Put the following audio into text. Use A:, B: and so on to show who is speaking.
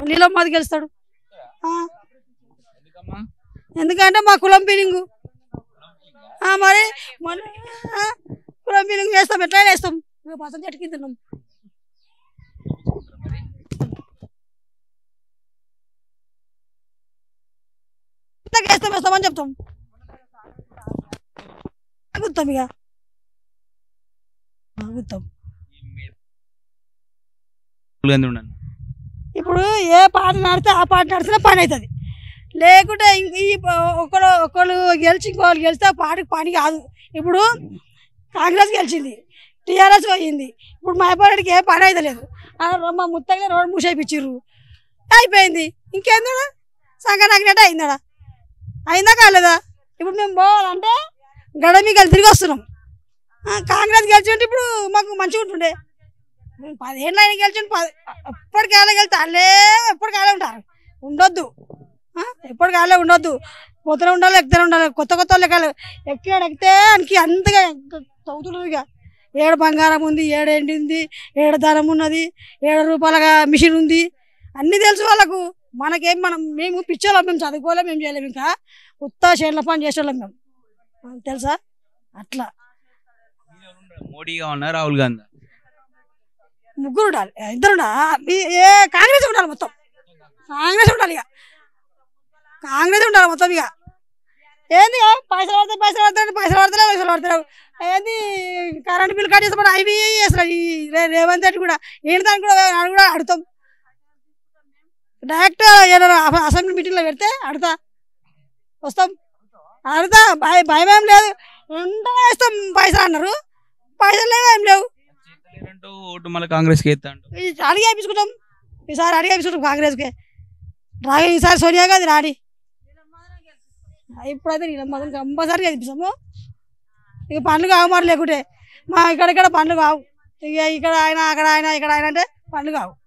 A: నీలం మాది గెలుస్తాడు. ఎందుకంటే మా కులం ఫీలింగు మరి కులం ఫీలింగ్ వేస్తాం, ఎట్లయినా వేస్తాం. పసంత చెట్టుకి తిన్నాం. వేస్తాం వేస్తామని చెప్తాం. గుర్తాం ఇక గుర్తాం. ఇప్పుడు ఏ పార్టీ నడితే ఆ పార్టీ నడిచినా పని అవుతుంది. లేకుంటే ఈ ఒకళ్ళు గెలిచి ఇంకోళ్ళు గెలిస్తే ఆ పార్టీకి పని కాదు. ఇప్పుడు కాంగ్రెస్ గెలిచింది, టీఆర్ఎస్ పోయింది. ఇప్పుడు మైపారెడ్డికి ఏ పని అయితే లేదు. మా ముత్తగా రోడ్డు మూసేపించారు, అయిపోయింది. ఇంకేందా సంగనాగినట్టు అయిందా? అయిందా కాలేదా? ఇప్పుడు మేము పోవాలంటే గడమి కలిసి తిరిగి వస్తున్నాం. కాంగ్రెస్ గెలిచింటే ఇప్పుడు మాకు మంచిగా ఉంటుండే. 10 ఏళ్ళు ఆయన గెలిచిండు, ఎప్పటికాలే గెలితే వాళ్ళే ఎప్పటికాలే ఉంటారు. ఉండొద్దు, ఎప్పటికాలే ఉండొద్దు. పోతూనే ఉండాలి, ఎక్కుతూనే ఉండాలి. కొత్త వాళ్ళు ఎక్కాలి. ఎక్కితే ఆయనకి అంతగా తవ్వుతున్నారు. ఇక ఏడు బంగారం ఉంది, ఏడు ఎండి ఉంది, ఏడు ధనం ఉన్నది, 7 రూపాయల మిషన్ ఉంది, అన్నీ తెలుసు వాళ్ళకు. మనకేం మేము పిచ్చోళ్ళం, మేము చదువుకోలేం, మేము చేయలేము. ఇంకా కొత్త చేనుల పని చేసేవాళ్ళం మేము, తెలుసా? అట్లా
B: మోడీగా ఉన్నా రాహుల్ గాంధీ
A: ముగ్గురు ఉండాలి, ఇద్దరు ఉండాలి. కాంగ్రెస్ ఉండాలి, మొత్తం కాంగ్రెస్ ఉండాలి. ఇక కాంగ్రెస్ ఉండాలి మొత్తం. ఇక ఏంది పైసలు పడతాయి. ఏంది కరెంట్ బిల్ కట్ చేస్తాం, అవి చేస్తారు. ఈ రేవంత్ రెడ్డి కూడా ఏంటి దానికి కూడా అడుగుతాం. డైరెక్ట్ అసెంబ్లీ మీటింగ్లో పెడితే అడుగుతా, వస్తాం, అడుగుతా. భయం ఏం లేదు, వెంటనే వేస్తాం. పైసలు అన్నారు, పైసలు లేవు, ఏం లేవు.
B: ఓటు మళ్ళీ కాంగ్రెస్కి
A: అడిగి వేయించుకుంటాం. ఈసారి అడిగి వేయించుకుంటాం కాంగ్రెస్కి. ఈసారి సోనియా గాంధీ రాడి. ఇప్పుడైతే నీలం మాత్రం కంపల్సరీగా వేయించాము. ఇక పనులు కావు మరి, లేకుంటే మా ఇక్కడ పనులు కావు. ఇక ఇక్కడ ఆయన అక్కడ ఆయన ఇక్కడ ఆయన అంటే పనులు కావు.